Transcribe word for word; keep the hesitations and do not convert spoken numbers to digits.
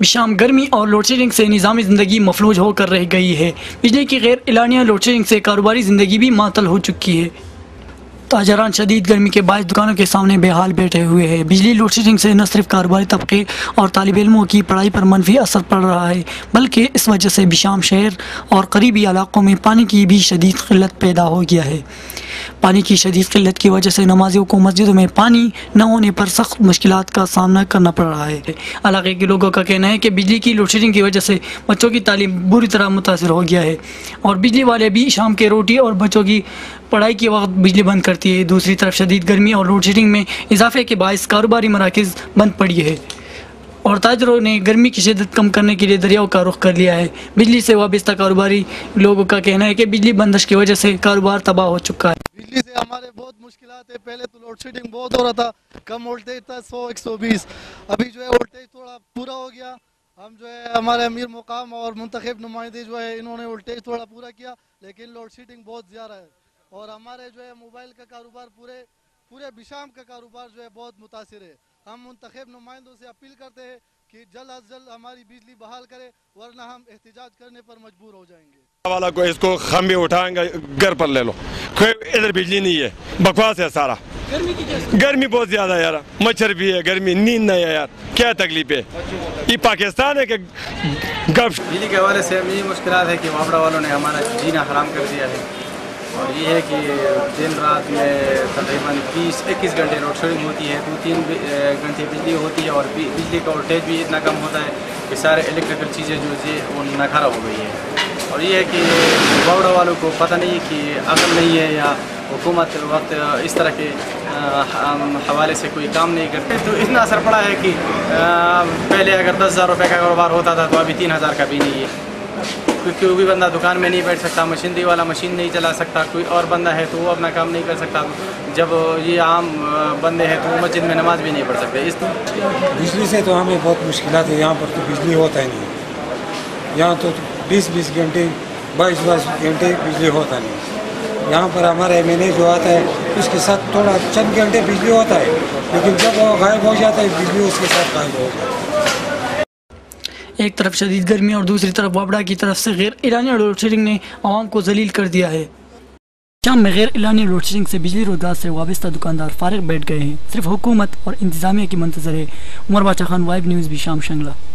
شام گرمی اور لوڈ شیڈنگ سے نظامی زندگی مفلوج ہو کر رہ گئی ہے۔ بجلی کی غیر اعلانیہ لوڈ شیڈنگ سے کاروباری زندگی بھی معطل ہو چکی ہے۔ تاجران شدید گرمی کے باعث دکانوں کے سامنے بے حال بیٹھے ہوئے ہیں۔ بجلی لوڈ شیڈنگ سے نہ صرف کاروباری طبقے اور طالب علموں کی پڑھائی پر منفی اثر پڑ رہا ہے، بلکہ اس وجہ سے بشام شہر اور قریبی علاقوں میں پانی کی بھی شدید قلت پیدا ہو گیا ہے۔ پانی کی شدید قلت کی وجہ سے نمازیوں کو مسجدوں میں پانی نہ ہونے پر سخت مشکلات کا سامنا کرنا پڑ رہا ہے۔ علاقے کے لوگوں کا کہنا ہے کہ بجلی کی لوڈ شیڈنگ کی وجہ سے بچوں کی تعلیم بری طرح متاثر ہو گیا ہے اور بجلی والے بھی شام کے روٹی اور بچوں کی پڑھائی کے وقت بجلی بند کرتی ہے۔ دوسری طرف شدید گرمی اور لوڈ شیڈنگ میں اضافے کے باعث کاروباری مراکز بند پڑی ہے اور تاجروں نے گرمی کی شدت کم کرنے کے لیے دریاؤں کا رخ کر لیا ہے۔ بجلی سے وابستہ کاروباری لوگوں کا کہنا ہے کہ بجلی بندش کی وجہ سے کاروبار تباہ ہو چکا ہے۔ بجلی سے ہمارے بہت مشکلات ہے۔ پہلے تو لوڈ شیڈنگ بہت ہو رہا تھا، کم وولٹیج تھا سو ایک سو بیس، ابھی جو ہے وولٹیج تھوڑا پورا ہو گیا۔ ہم جو ہے ہمارے امیر مقام اور منتخب نمائندے جو ہے انہوں نے وولٹیج تھوڑا پورا کیا، لیکن لوڈ شیڈنگ بہت زیادہ ہے اور ہمارے جو ہے موبائل کا کاروبار پورے پورے بشام کا کاروبار جو ہے بہت متاثر ہے۔ ہم منتخب نمائندوں سے اپیل کرتے ہیں کہ جلد از جلد ہماری بجلی بحال کرے، ورنہ ہم احتجاج کرنے پر مجبور ہو جائیں گے۔ والا کو اس کو کھمبے اٹھائیں گے گھر پر لے لو، ادھر بجلی نہیں ہے، بکواس ہے سارا۔ گرمی بہت زیادہ ہے یار، مچھر بھی ہے، گرمی نیند نہیں ہے یار، کیا تکلیف ہے؟ یہ پاکستان ہے کہ گپ؟ بجلی کے حوالے سے یہی مشکلات ہے کہ وابڑا والوں نے ہمارا جینا حرام کر دیا ہے اور یہ ہے کہ دن رات میں تقریباً بیس اکیس گھنٹے لوڈ شیڈنگ ہوتی ہے، دو تین گھنٹے بجلی ہوتی ہے اور بجلی کا وولٹیج بھی اتنا کم ہوتا ہے کہ سارے الیکٹریکل چیزیں جو ہے وہ ناکارہ ہو گئی ہے۔ اور یہ ہے کہ وابڑا والوں کو پتہ نہیں ہے کہ عقل نہیں ہے یا حکومت وقت اس طرح کے حوالے سے کوئی کام نہیں کرتے، تو اتنا اثر پڑا ہے کہ پہلے اگر دس ہزار روپے کا کاروبار ہوتا تھا تو ابھی تین ہزار کا بھی نہیں ہے، کیونکہ وہ بھی بندہ دکان میں نہیں بیٹھ سکتا، مشینری والا مشین نہیں چلا سکتا، کوئی اور بندہ ہے تو وہ اپنا کام نہیں کر سکتا، جب یہ عام بندے ہیں تو وہ مسجد میں نماز بھی نہیں پڑھ سکتے۔ اس بجلی سے تو ہمیں بہت مشکلات ہے، یہاں پر تو بجلی ہوتا ہی نہیں، یہاں تو بیس بیس گھنٹے بائیس بائیس گھنٹے بجلی ہوتا نہیں۔ یہاں پر ہمارا ایم این اے جو آتا ہے اس کے ساتھ تھوڑا چند گھنٹے بجلی ہوتا ہے، لیکن جب وہ غائب ہو جاتا ہے بجلی اس کے ساتھ غائب ہو جاتا ہے۔ ایک طرف شدید گرمی اور دوسری طرف وابڑا کی طرف سے غیر اعلانیہ لوڈ شیڈنگ نے عوام کو ذلیل کر دیا ہے۔ شام میں غیر اعلانیہ لوڈ شیڈنگ سے بجلی روزگار سے وابستہ دکاندار فارغ بیٹھ گئے ہیں، صرف حکومت اور انتظامیہ کی منتظر ہے۔ عمر باچا خان، وائب نیوز، بھی شام شنگلہ۔